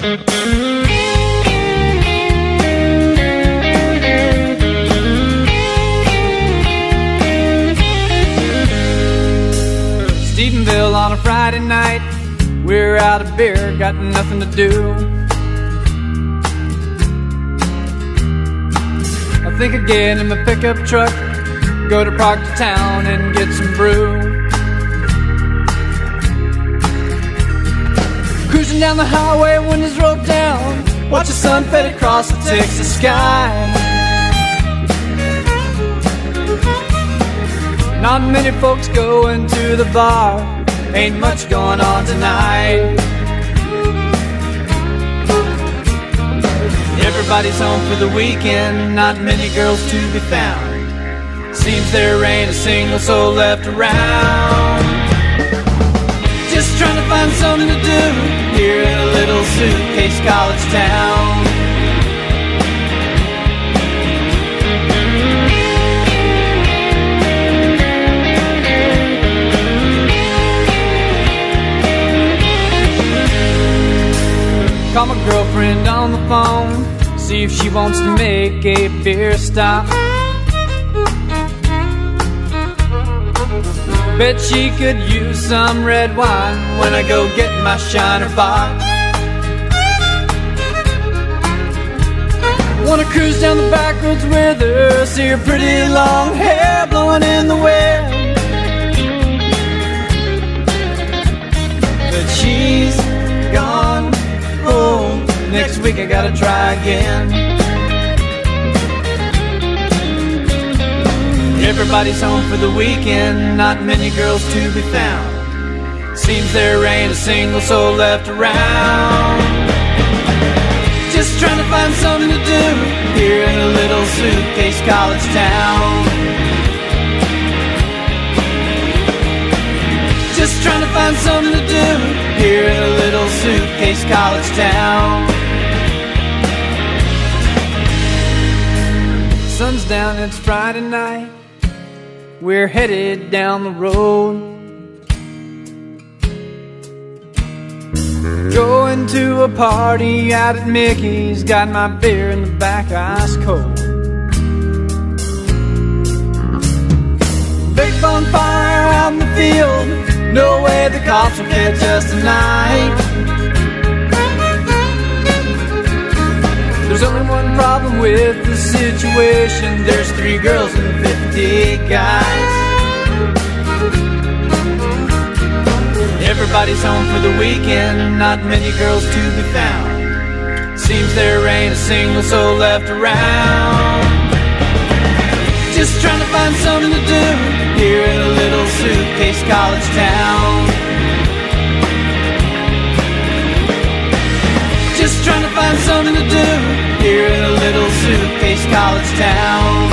Stephenville on a Friday night, we're out of beer, got nothing to do. I think I'd get in my pickup truck, go to Proctortown and get some brew. Cruising down the highway, windows rolled down, watch the sun fade across the Texas sky. Not many folks going to the bar, ain't much going on tonight. Everybody's home for the weekend, not many girls to be found. Seems there ain't a single soul left around. Just trying to find something to do here in a little Suitcase college town. Call my girlfriend on the phone, see if she wants to make a beer stop. Bet she could use some red wine when I go get my Shiner box. Wanna cruise down the back roads with her, see her pretty long hair blowing in the wind. But she's gone home, next week I gotta try again. Everybody's home for the weekend, not many girls to be found. Seems there ain't a single soul left around. Just trying to find something to do here in a little Suitcase college town. Just trying to find something to do here in a little Suitcase college town. Sun's down, it's Friday night, we're headed down the road. Going to a party out at Mickey's, got my beer in the back, ice cold. Big bonfire out in the field, no way the cops will catch us tonight. There's only one problem with the situation, there's 3 girls and 50 guys. Everybody's home for the weekend, not many girls to be found. Seems there ain't a single soul left around. Just trying to find something to do here in a little Suitcase college town. Just trying to find something to do here in a little Suitcase college town.